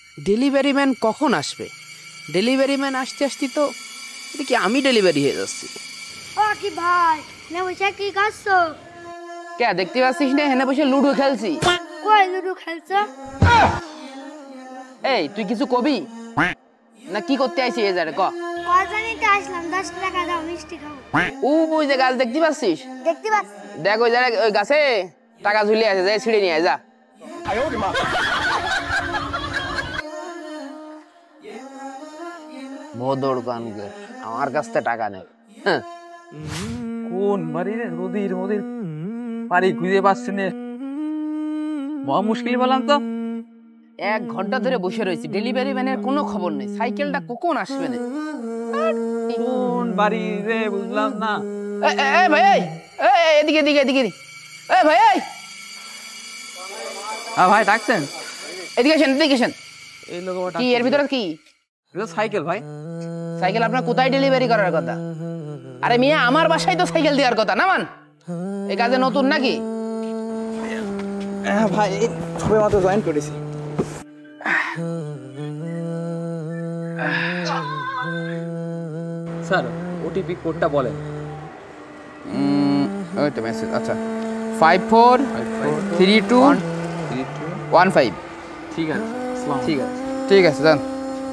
Delivery man কখন আসবে? Delivery man আসতে আসতে তো দেখি আমি ডেলিভারি হয়ে যাচ্ছি। ও কি ভাই, নে বসে কি করছো? কে দেখতে পাচ্ছিস না, হেনে বসে লুডো খেলছি। কই লুডো খেলছো? এই তুই কিছু কবি না কি করতে আইছিস? এই জায়গায় ক। কজনিতে আসলাম, 10 টাকা দাও মিষ্টি খাবো। ওই যে গাছ দেখতে পাচ্ছিস? দেখতে পাচ্ছি। দেখ ওই জায়গায় ওই গাছে টাকা ঝুলিয়ে আছে, যাই ছিঁড়ে নিয়ে আয় যা। বদর গানকে আমার কাছ থেকে টাকা নেবে। কোন বাড়ি রে? নদীর নদীর বাড়ি খুঁজে পাচ্ছি না, মহা মুশকিল বললাম তো। 1 ঘন্টা ধরে বসে রয়েছি, ডেলিভারি ম্যানের কোনো খবর নেই। সাইকেলটা কখন আসবে না? কোন বাড়ি রে বুঝলাম না। ভাই এদিকে এদিকে এদিকে ভাই হ্যাঁ ভাই ডাকছেন? এদিকে আসেন এদিকে আসেন। এই লোক কি এর ভিতরে কি? সাইকেল ভাই। সাইকেল আপনার কোথায় ডেলিভারি করার কথা? আরে মিয়া আমার বাসায় তো সাইকেল দেওয়ার কথা না মান। এই কাজে নতুন নাকি? হ্যাঁ ভাই সবে মাত্র জয়েন করেছি। স্যার ওটিপি কোডটা বলেন। ওই তো মেসেজ। আচ্ছা 543215। ঠিক আছে ঠিক আছে ঠিক আছে যান।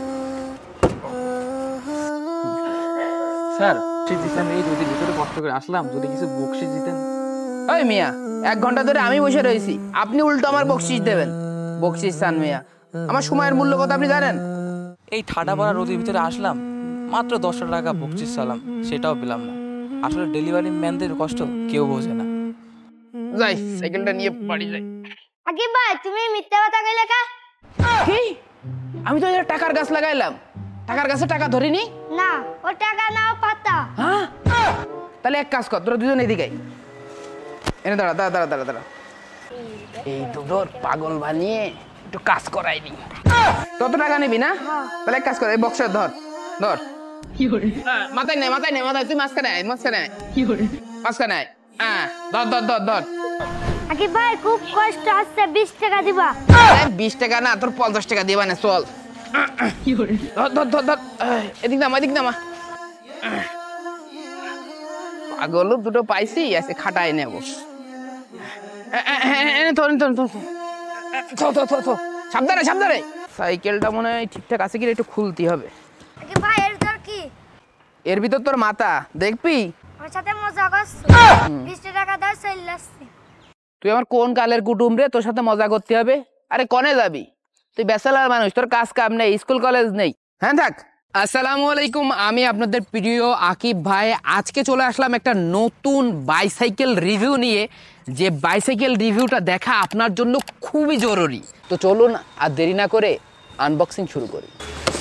স্যার দিতেন, এই যদি ভিতরে কষ্ট করে আসলাম, যদি কিছু বকশিস দিতেন। ওই মিয়া 1 ঘন্টা ধরে আমি বসে রয়েছি, আপনি উল্টো আমার বকশিস দেবেন? বকশিস চান মিয়া? আমার সময়ের মূল্য কত আপনি জানেন? এই ঠাডা পড়া রোদের ভিতরে আসলাম, মাত্র 10 টাকা বকশিস চালাম, সেটাও পেলাম না। আসলে ডেলিভারি ম্যানদের কষ্ট কেউ বোঝে না। যাই সাইকেলটা নিয়ে বাড়ি যাই। আগে ভাই তুমি মিথ্যা কথা কইলে কা? কি? আমি তো টাকার গাছ লাগাইলাম, টাকার গাছে টাকা ধরিনি। না ও টাকা নাও পাতা। হ্যাঁ তাহলে এক কাজ কর, তোরা দুজন এদিকে আয়। এনে দাঁড়া দাঁড়া দাঁড়া দাঁড়া দাঁড়া। এই দুটোর পাগল বানিয়ে একটু কাজ করাই নি। কত টাকা নিবি না? তাহলে এক কাজ কর, এই বক্সে ধর ধর। মাথায় নেই মাথায় নেই মাথায়, তুই মাঝখানে আয় মাঝখানে আয় মাঝখানে আয়। হ্যাঁ ধর ধর ধর ধর। আগে ভাই খুব কষ্ট হচ্ছে, 20 টাকা দিবা। 20 টাকা না, তোর 50 টাকা দিবা না, চল। ধর ধর ধর ধর, এদিক নামা এদিক নামা। পাগল দুটো পাইছি, আছে খাটাই নেব। সাবধানে সাবধানে। সাইকেলটা মনে হয় ঠিকঠাক আছে কিনা একটু খুলতে হবে। আগে ভাই এর দর কি? এর ভিতর তোর মাথা দেখবি। ওর সাথে মজা করছ, 20 টাকা দাও চলে আসছি। তুই আমার কোন কালের কুটুম রে, তোর সাথে মজা করতে হবে? আরে কনে যাবি তুই? ব্যাচেলর মানুষ, তোর কাজ কাম নেই, স্কুল কলেজ নেই। হ্যাঁ থাক। আসসালামু আলাইকুম, আমি আপনাদের প্রিয় আকিব ভাই। আজকে চলে আসলাম একটা নতুন বাইসাইকেল রিভিউ নিয়ে, যে বাইসাইকেল রিভিউটা দেখা আপনার জন্য খুবই জরুরি। তো চলুন আর দেরি না করে আনবক্সিং শুরু করি।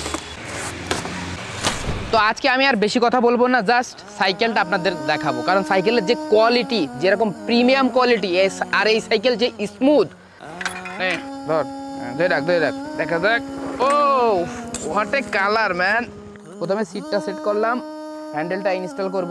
তো আজকে আমি আর বেশি কথা বলবো না, জাস্ট সাইকেলটা আপনাদের দেখাবো, কারণ সাইকেলের যে কোয়ালিটি, যেরকম প্রিমিয়াম কোয়ালিটি, আর এই সাইকেল যে স্মুথ। দেখা দেখ। Oh what a colour man. প্রথমে সিটটা সেট করলাম, হ্যান্ডেলটা ইনস্টল করব।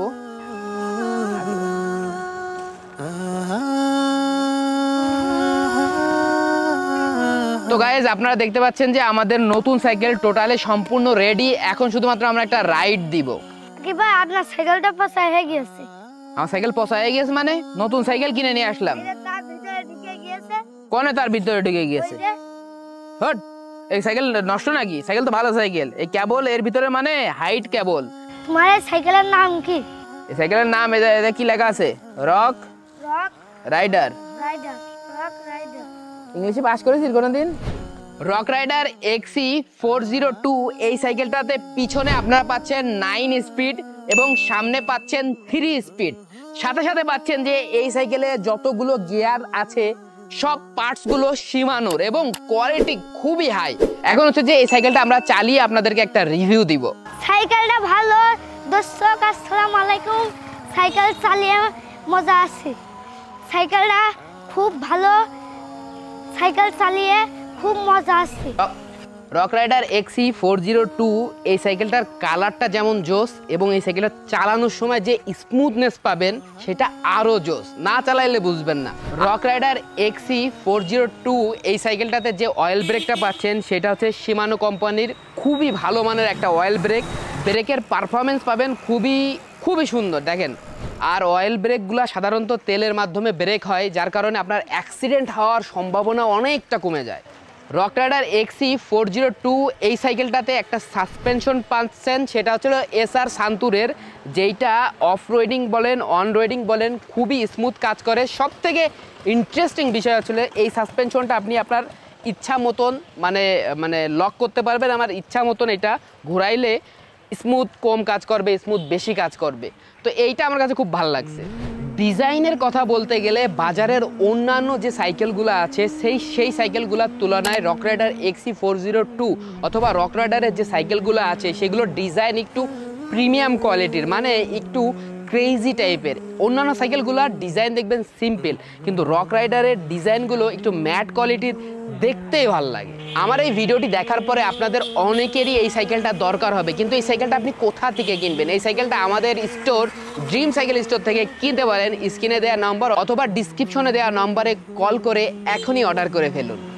তো গাইজ আপনারা দেখতে পাচ্ছেন যে আমাদের নতুন সাইকেল টোটালি সম্পূর্ণ রেডি। এখন শুধুমাত্র আমরা একটা রাইড দিব। কি ভাই আপনার সাইকেলটা পচা হয়ে গেছে? আমার সাইকেল পচা হয়ে গেছে মানে? নতুন সাইকেল কিনে নিয়ে আসলাম। তার ভিতরে ঢুকে গিয়েছে। কোনে তার ভিতরে ঢুকে গিয়েছে? হট, এই সাইকেল নষ্ট নাকি? সাইকেল তো ভালো সাইকেল। এই কেবল এর ভিতরে মানে হাইট কেবল। তোমার এই সাইকেলের নাম কি? এই সাইকেলের নাম এ কি লেখা আছে? Rock rider. Rock rider. ইংলিশে পাস করেছিস কোনদিন? Rock rider XC402। এই সাইকেলটাতে পিছনে আপনারা পাচ্ছেন 9 স্পিড এবং সামনে পাচ্ছেন 3 স্পিড। সাথে সাথে পাচ্ছেন যে এই সাইকেলে যতগুলো গিয়ার আছে সব পার্টস গুলো শিমানোর এবং কোয়ালিটি খুবই হাই। এখন হচ্ছে যে এই সাইকেলটা আমরা চালিয়ে আপনাদেরকে একটা রিভিউ দিব। সাইকেলটা ভালো দর্শক, আসসালামু আলাইকুম। সাইকেল চালিয়ে মজা আছে, সাইকেলটা খুব ভালো, সাইকেল চালিয়ে খুব মজা আছে। রক রাইডার XE402 এই সাইকেলটার কালারটা যেমন জোস এবং এই সাইকেলটা চালানোর সময় যে স্মুথনেস পাবেন সেটা আরও জোস, না চালাইলে বুঝবেন না। রক রাইডার XE402 এই সাইকেলটাতে যে অয়েল ব্রেকটা পাচ্ছেন সেটা হচ্ছে শিমানো কোম্পানির খুবই ভালো মানের একটা অয়েল ব্রেক। ব্রেকের পারফরমেন্স পাবেন খুবই সুন্দর দেখেন। আর অয়েল ব্রেকগুলো সাধারণত তেলের মাধ্যমে ব্রেক হয়, যার কারণে আপনার অ্যাক্সিডেন্ট হওয়ার সম্ভাবনা অনেকটা কমে যায়। রক রাইডার XE402 এই সাইকেলটাতে একটা সাসপেনশন পাচ্ছেন, সেটা হচ্ছিল SR সান্তুরের, যেইটা অফ রোডিং বলেন অন রোডিং বলেন খুবই স্মুথ কাজ করে। সব থেকে ইন্টারেস্টিং বিষয় হচ্ছিল এই সাসপেনশনটা আপনি আপনার ইচ্ছা মতন মানে লক করতে পারবেন। আমার ইচ্ছা মতন এটা ঘোরাইলে স্মুথ কম কাজ করবে, স্মুথ বেশি কাজ করবে। তো এইটা আমার কাছে খুব ভালো লাগছে। ডিজাইনের কথা বলতে গেলে বাজারের অন্যান্য যে সাইকেলগুলো আছে সেই সাইকেলগুলোর তুলনায় রক রাইডার XE402 অথবা রক রাইডারের যে সাইকেলগুলো আছে সেগুলোর ডিজাইন একটু প্রিমিয়াম কোয়ালিটির, মানে একটু ক্রেজি টাইপের। অন্যান্য সাইকেলগুলোর ডিজাইন দেখবেন সিম্পল, কিন্তু রক রাইডারের ডিজাইনগুলো একটু ম্যাট কোয়ালিটির, দেখতেই ভালো লাগে। আমার এই ভিডিওটি দেখার পরে আপনাদের অনেকেরই এই সাইকেলটা দরকার হবে, কিন্তু এই সাইকেলটা আপনি কোথা থেকে কিনবেন? এই সাইকেলটা আমাদের স্টোর ড্রিম সাইকেল স্টোর থেকে কিনতে পারেন। স্ক্রিনে দেওয়া নাম্বার অথবা ডিসক্রিপশনে দেওয়া নাম্বারে কল করে এখনই অর্ডার করে ফেলুন।